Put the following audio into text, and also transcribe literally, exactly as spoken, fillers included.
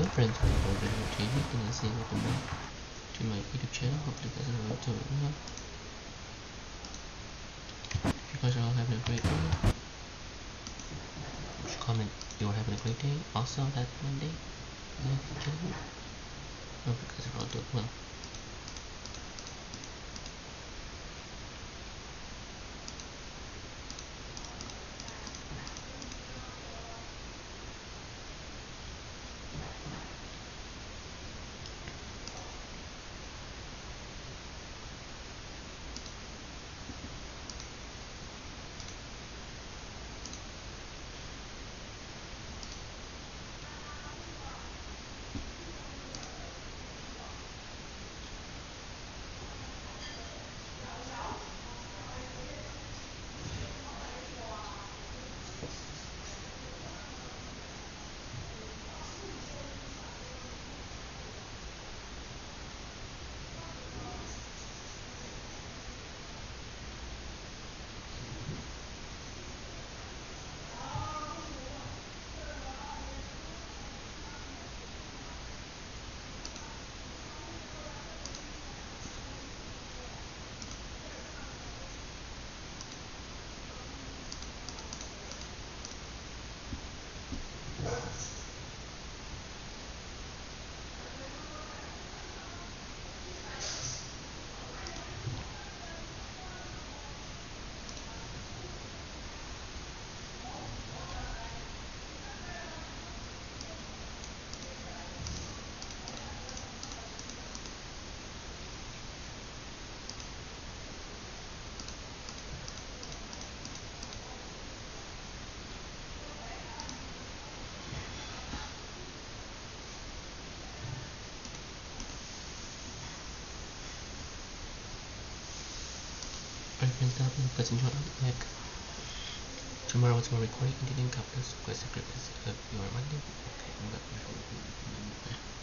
Hello friends, welcome to my channel and say welcome back to my YouTube channel. Hope you guys are all doing well. If you guys are all having a great day, just comment you are having a great day. Also, that Monday, if you can. Hope you guys are all doing well. Friends, that will continue like tomorrow it's more recording and didn't cut this quite secret of your Monday. Okay, I'm not